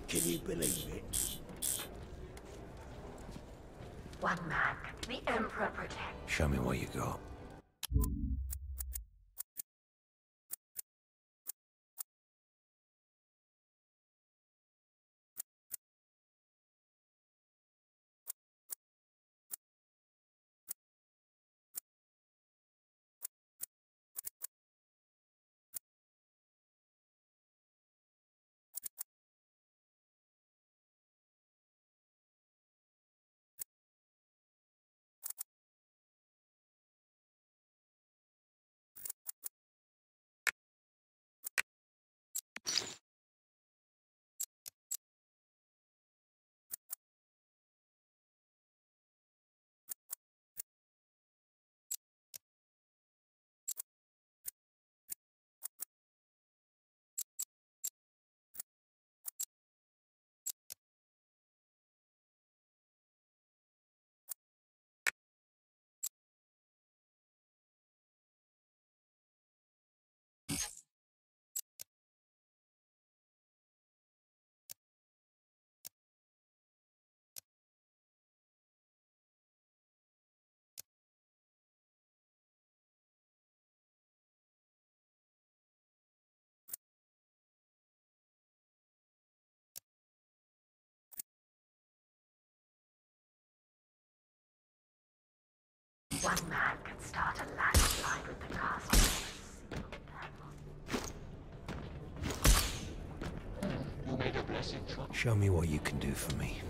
Can you believe it? One man, the Emperor protects. Show me what you got. One man can start a landslide with the casting of a single pebble. You made a blessing choice. Show me what you can do for me.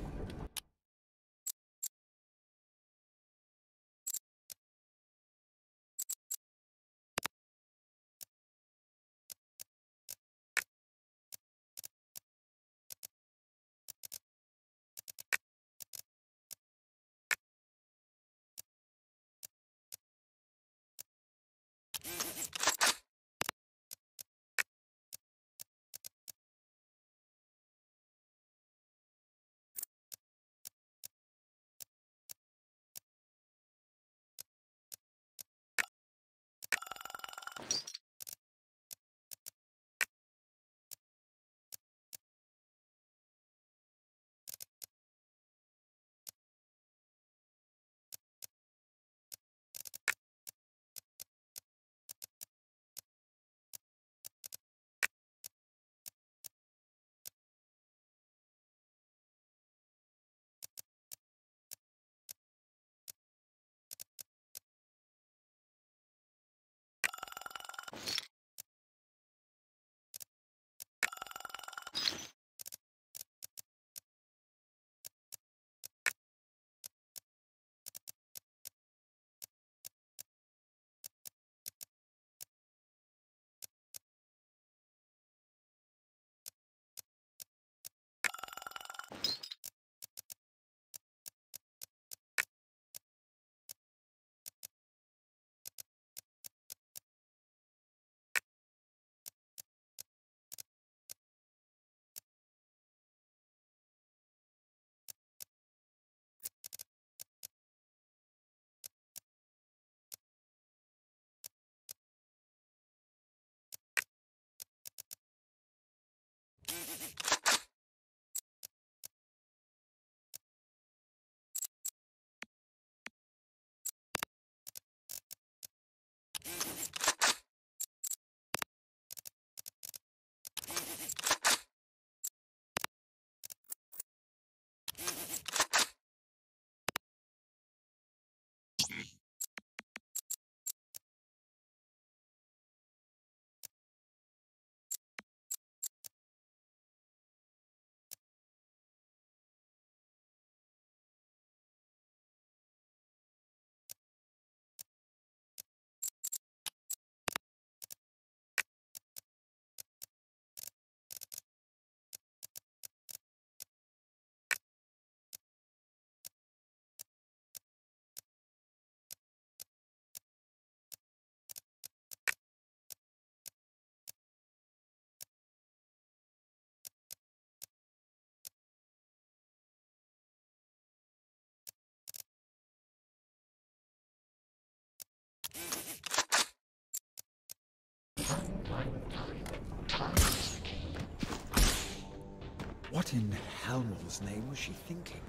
What in Helmel's name was she thinking?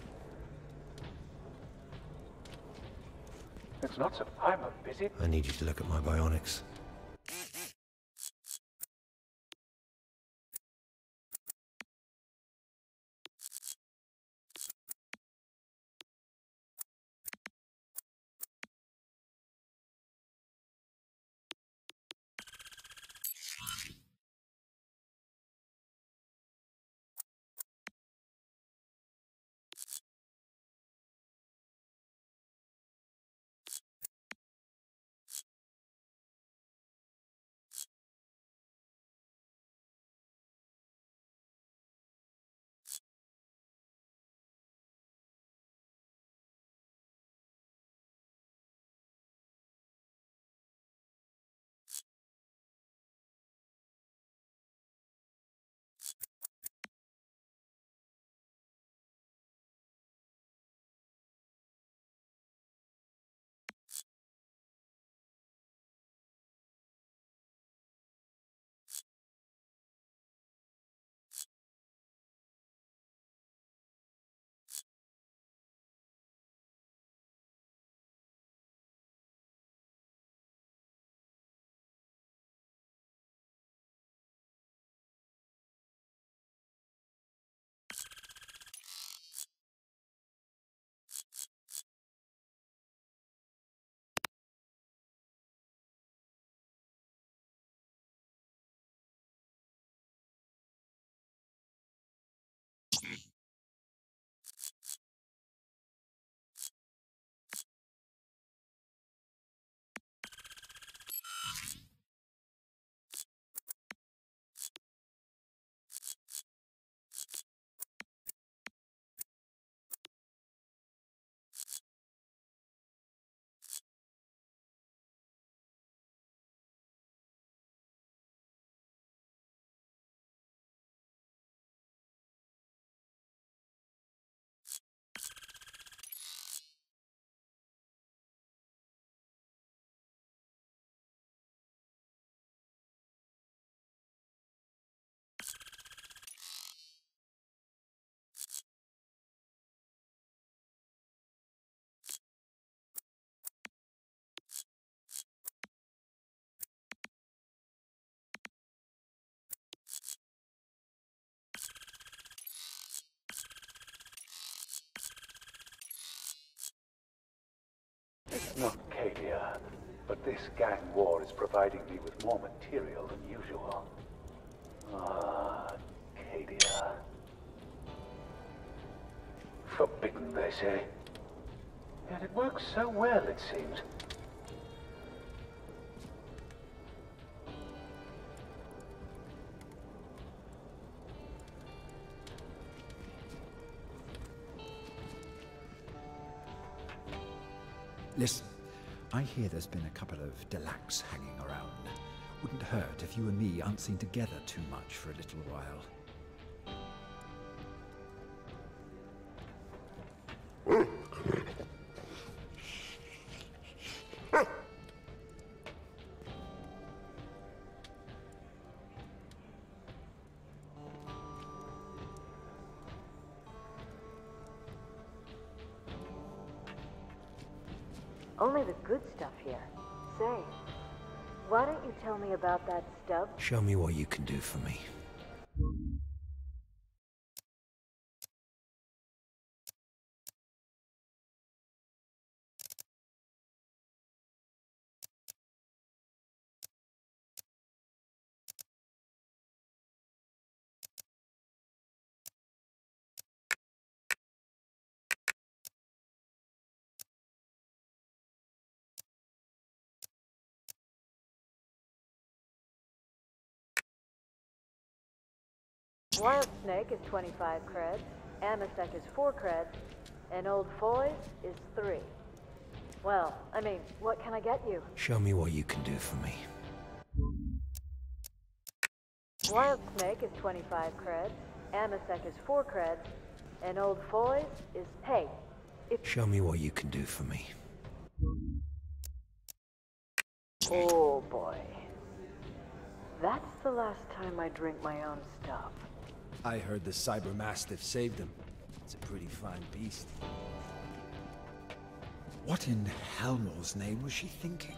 It's not so. I'm a busy. I need you to look at my bionics. It's not Cadia, but this gang war is providing me with more material than usual. Ah, Cadia. Forbidden, they say. Yet it works so well, it seems. Listen, I hear there's been a couple of Delacs hanging around. Wouldn't hurt if you and me aren't seen together too much for a little while. Only the good stuff here. Say, why don't you tell me about that stub? Show me what you can do for me. Wild Snake is 25 creds, Amasek is 4 creds, and Old Foys is 3. Well, I mean, what can I get you? Show me what you can do for me. Wild Snake is 25 creds, Amasek is 4 creds, and Old Foys is... Hey, if... Show me what you can do for me. Oh boy. That's the last time I drink my own stuff. I heard the Cyber Mastiff saved him. It's a pretty fine beast. What in Helmor's name was she thinking?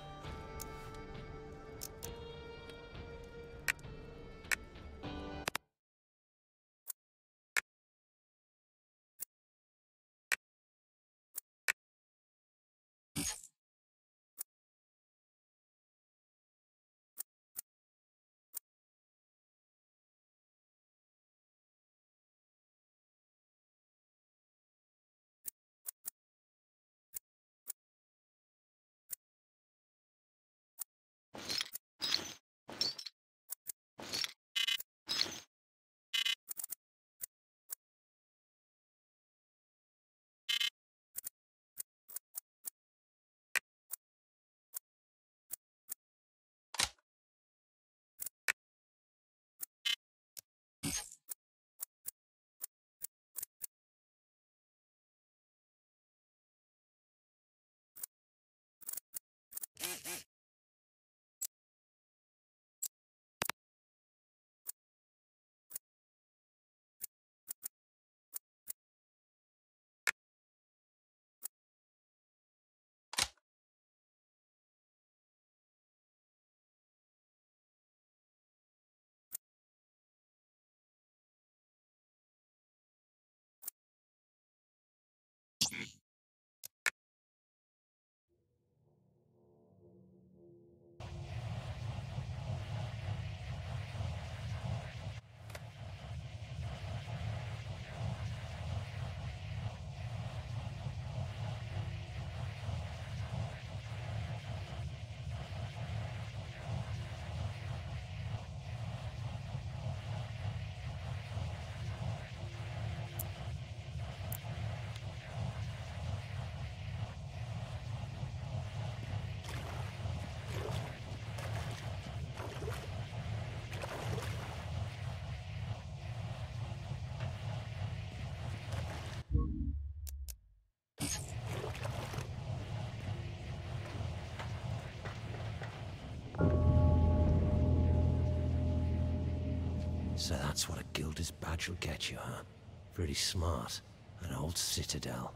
So that's what a Gilder's badge will get you, huh? Pretty smart. An old citadel.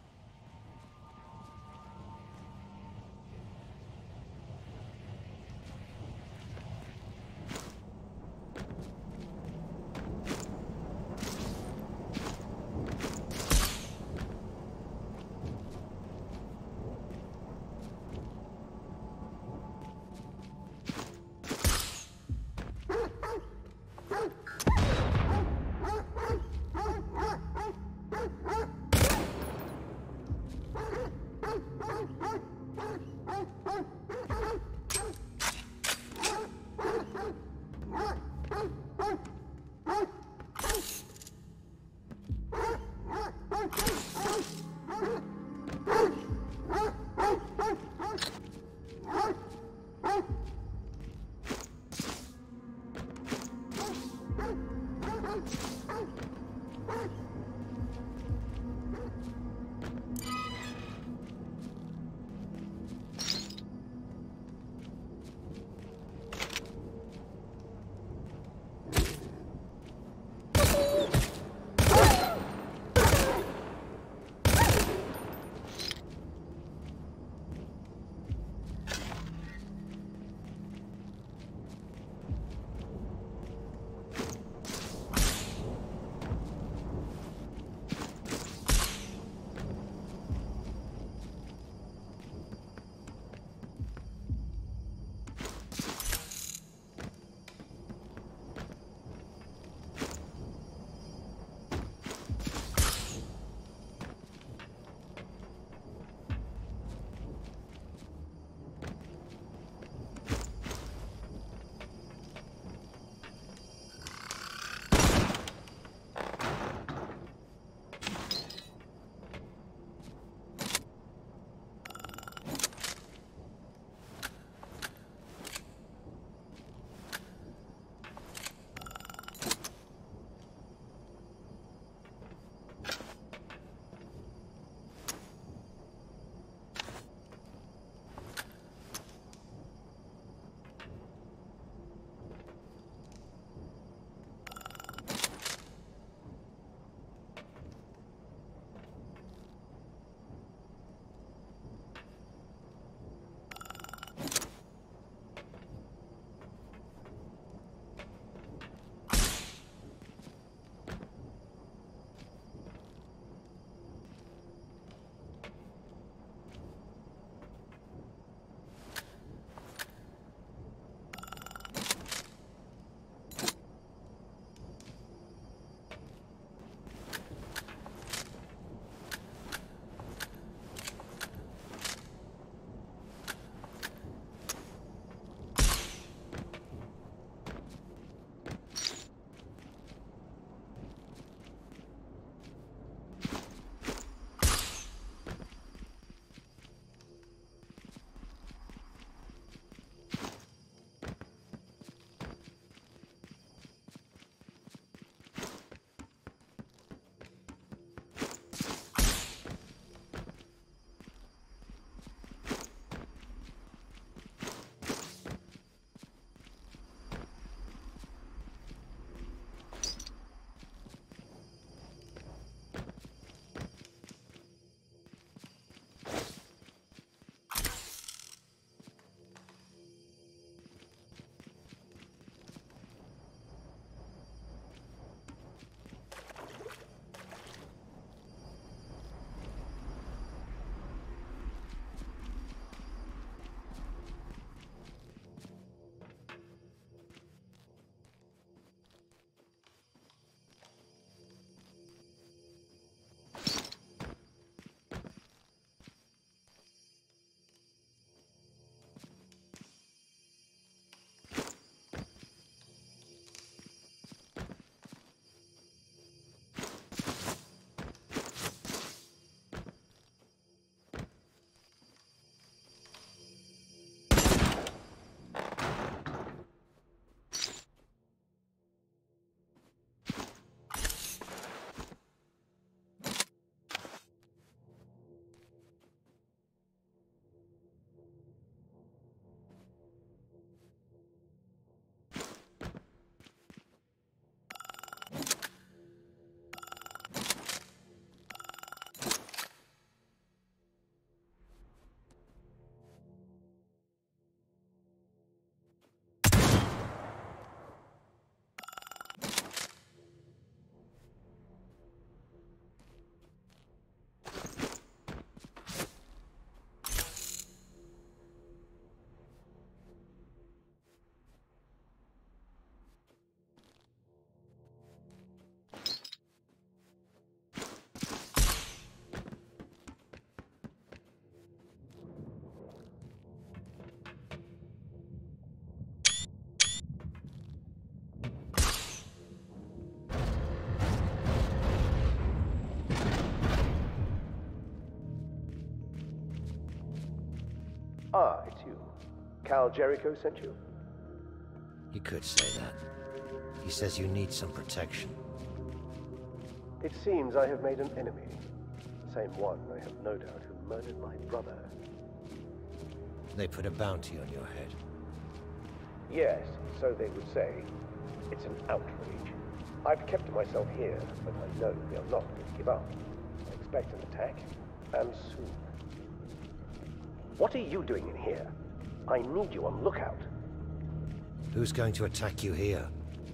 Ah, it's you. Cal Jericho sent you? You could say that. He says you need some protection. It seems I have made an enemy. The same one, I have no doubt, who murdered my brother. They put a bounty on your head. Yes, so they would say. It's an outrage. I've kept myself here, but I know they are not going to give up. I expect an attack, and soon. What are you doing in here? I need you on lookout. Who's going to attack you here?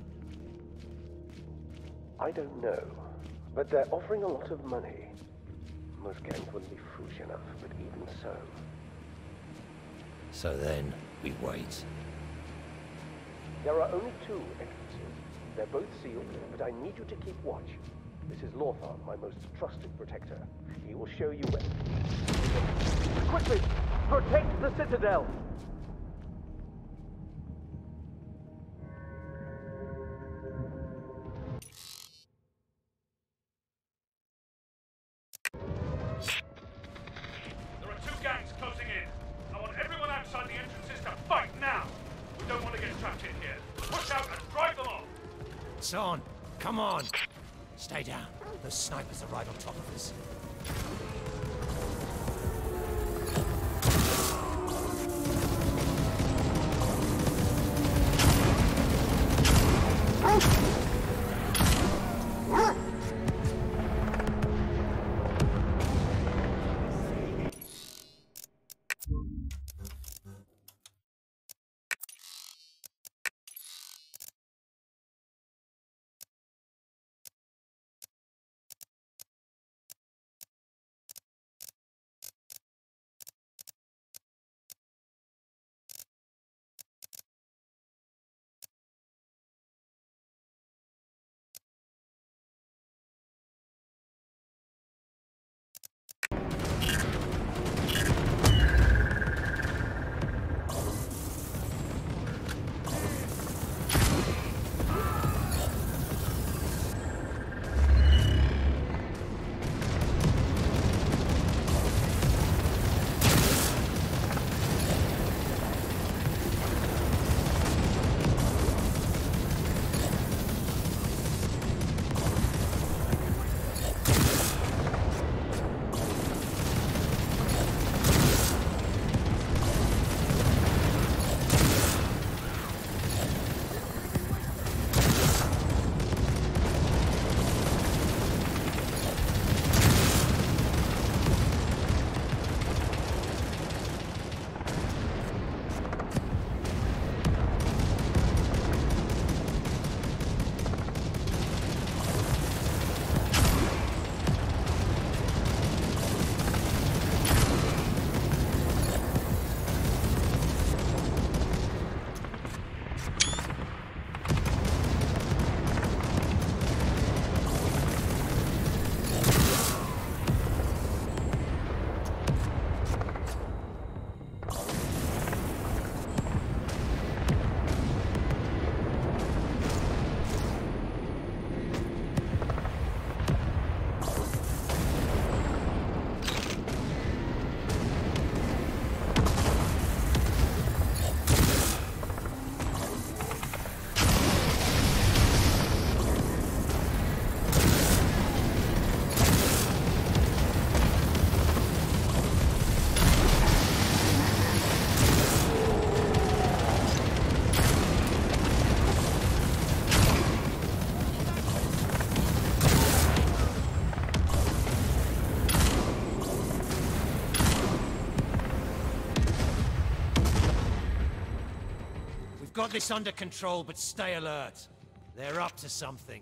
I don't know, but they're offering a lot of money. Most gangs wouldn't be foolish enough, but even so. So then, we wait. There are only 2 entrances. They're both sealed, but I need you to keep watch. This is Lothar, my most trusted protector. He will show you where. Quickly! Protect the Citadel! There are 2 gangs closing in. I want everyone outside the entrances to fight now. We don't want to get trapped in here. Push out and drive them off. It's on. Come on. Stay down. Those snipers are right on top of us. Got this under control, but stay alert. They're up to something.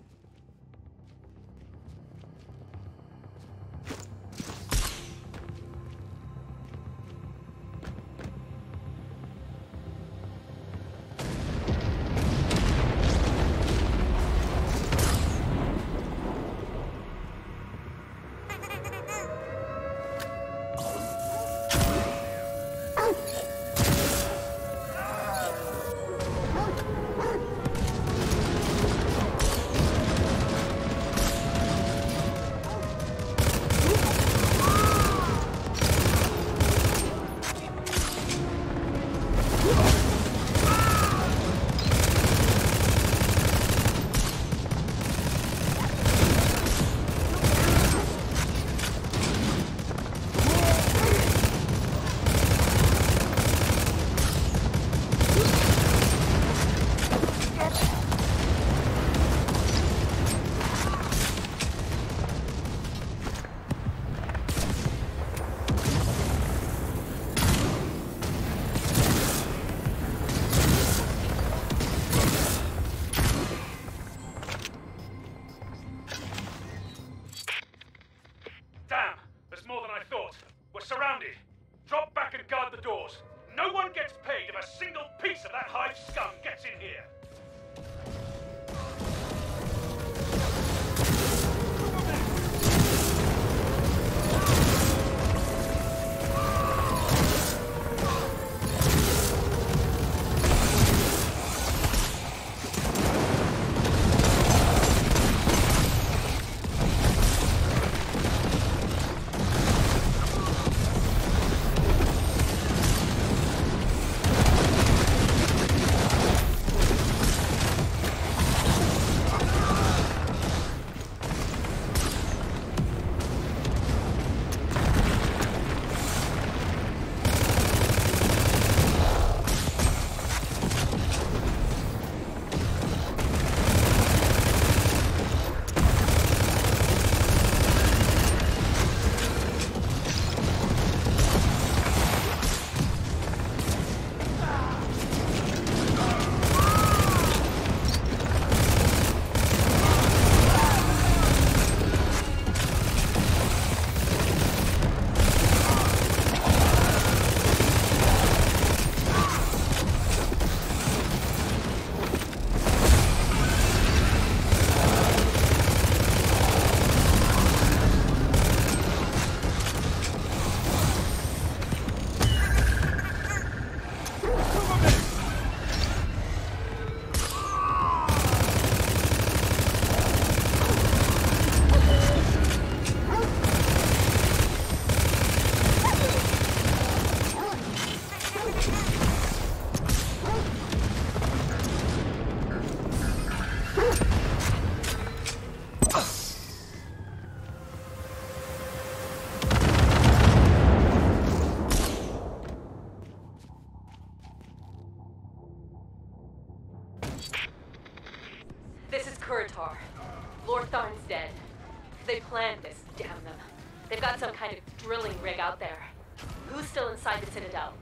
this, damn them. They've got some kind of drilling rig out there. Who's still inside the Citadel?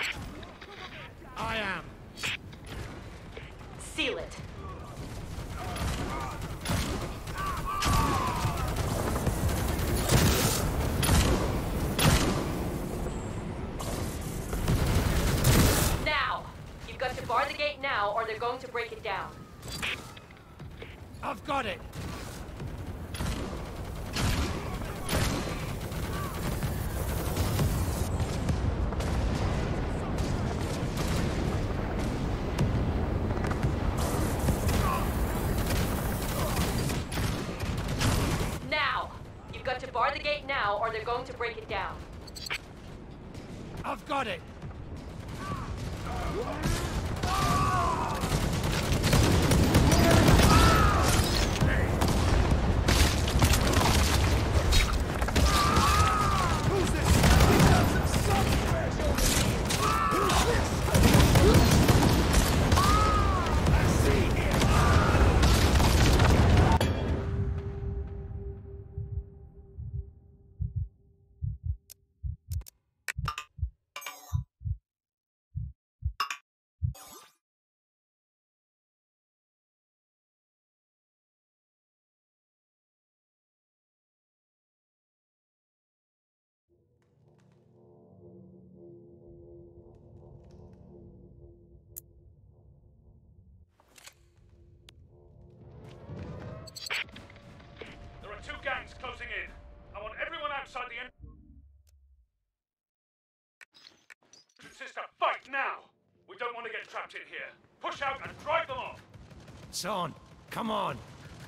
I am. Seal it. Now! You've got to bar the gate now, or they're going to break it down. I've got it. Now! You've got to bar the gate now, or they're going to break it down. I've got it. There are 2 gangs closing in. I want everyone outside the entrances to fight now! We don't want to get trapped in here. Push out and drive them off! It's on. Come on.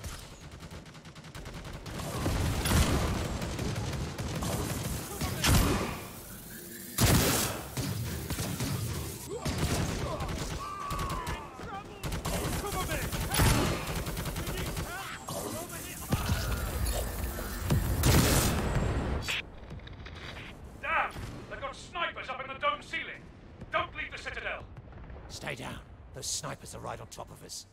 Damn! They've got snipers up in the dome ceiling! Don't leave the Citadel! Stay down. Those snipers are right on top of us.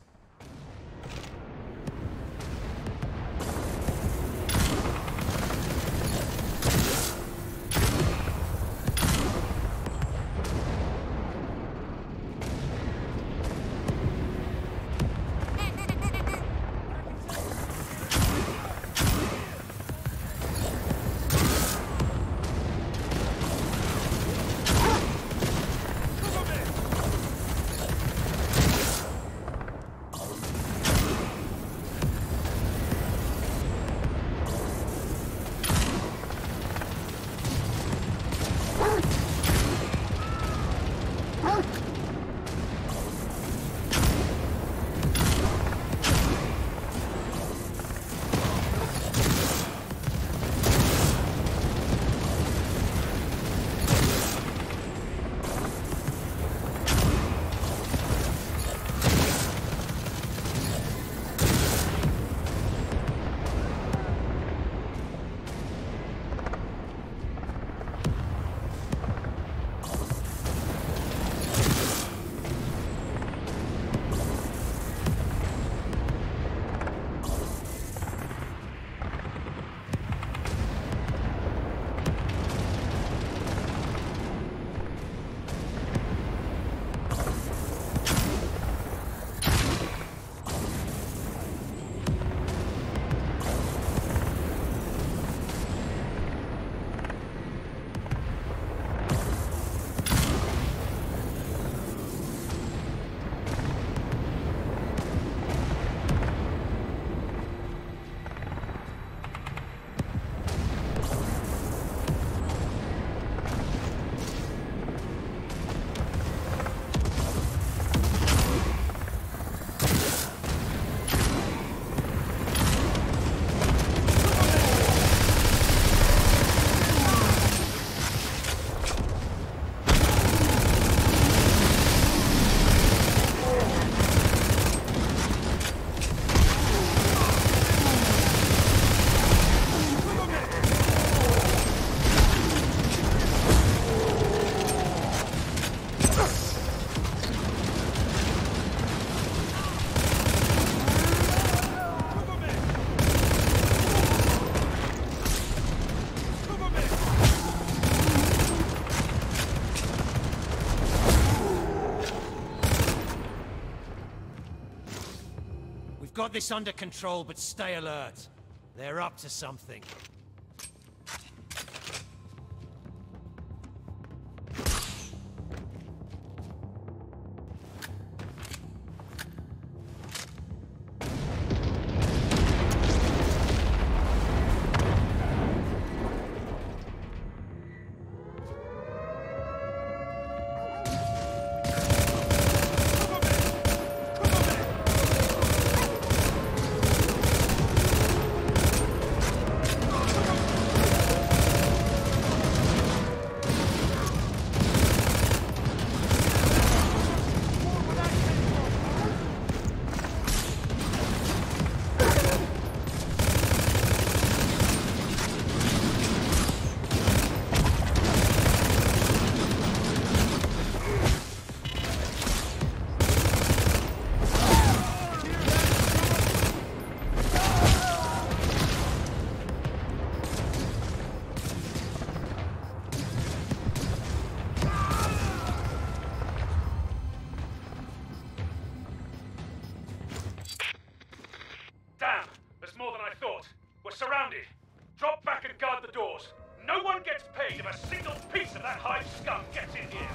got this under control, but stay alert. They're up to something. Surrounded. Drop back and guard the doors. No one gets paid if a single piece of that hive scum gets in here.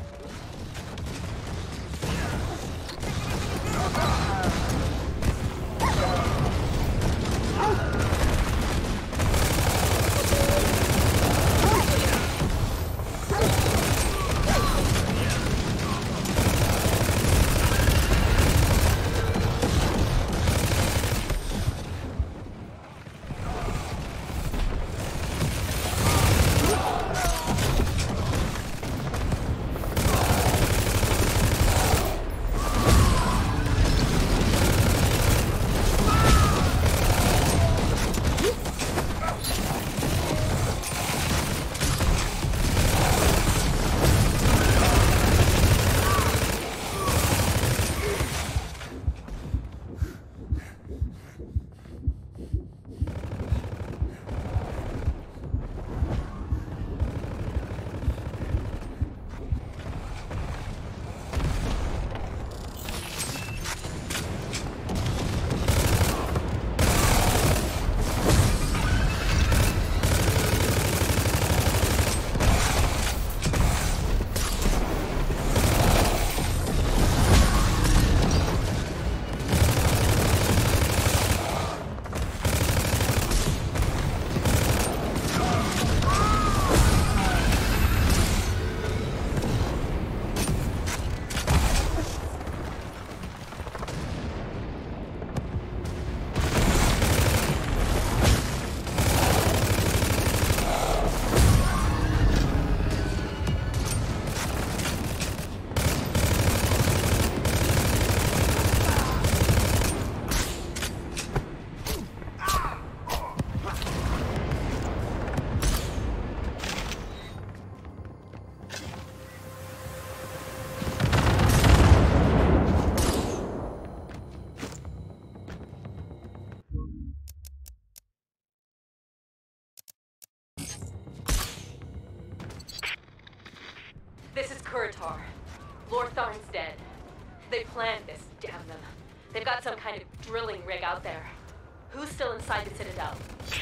This is Kuritar. Lord Tharn's dead. They planned this, damn them. They've got some kind of drilling rig out there. Who's still inside the Citadel?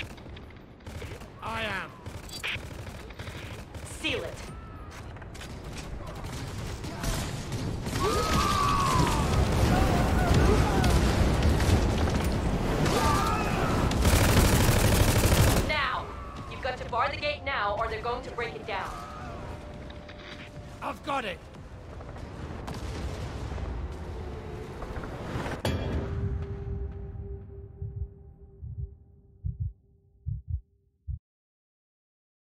I am. Seal it. Now! You've got to bar the gate now, or they're going to break it down. I've got it.